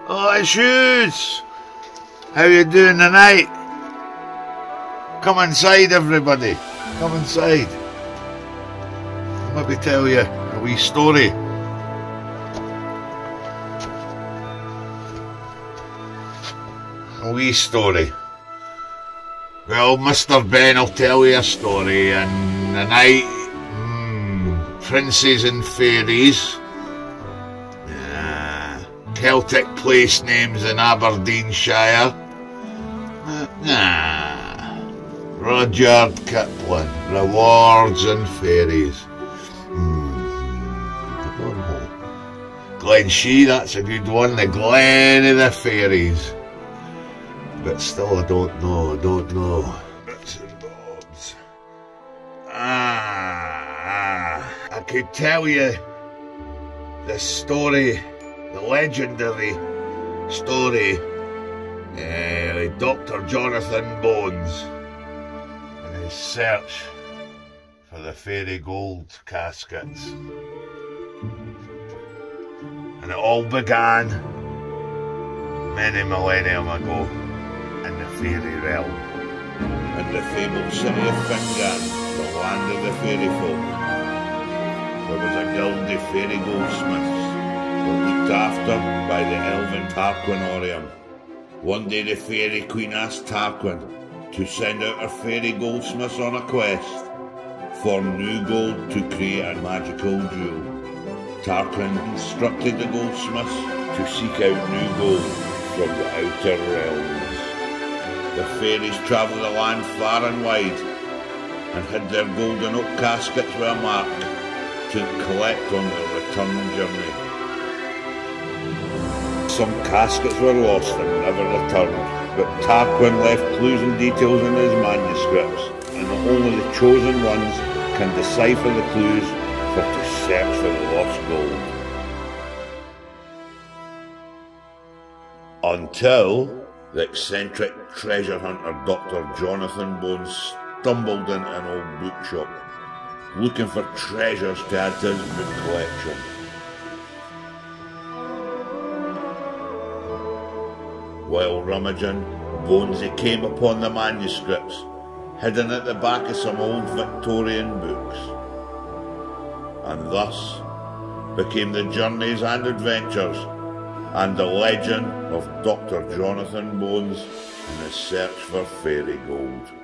Oh, it's yous! How you doing tonight? Come inside, everybody. Come inside. I'll maybe tell you a wee story. A wee story. Well, Mr. Ben will tell you a story, and the night, princes and fairies, Celtic place names in Aberdeenshire, Rudyard Kipling, rewards and fairies. I don't know. Glen Shee, that's a good one, the Glen of the Fairies. But still, I don't know. Bits and bobs. I could tell you the story, the legendary story of Dr Johnathan Bones and his search for the FaerieGold caskets. And it all began many millennium ago in the fairy realm, in the fabled city of Fingal, the land of the fairy folk. There was a guild of fairy goldsmiths looked after by the elven Tarquinorium. One day the fairy queen asked Tarquin to send out her fairy goldsmiths on a quest for new gold to create a magical jewel. Tarquin instructed the goldsmiths to seek out new gold from the outer realms. The fairies travelled the land far and wide and hid their golden oak caskets with a mark to collect on their return journey. Some caskets were lost and never returned, but Tarquin left clues and details in his manuscripts, and only the chosen ones can decipher the clues for to search for the lost gold. Until the eccentric treasure hunter Dr Johnathan Bones stumbled into an old bookshop, looking for treasures to add to his book collection. While rummaging, Bonesy came upon the manuscripts, hidden at the back of some old Victorian books, and thus became the journeys and adventures and the legend of Dr Johnathan Bones in his search for FaerieGold.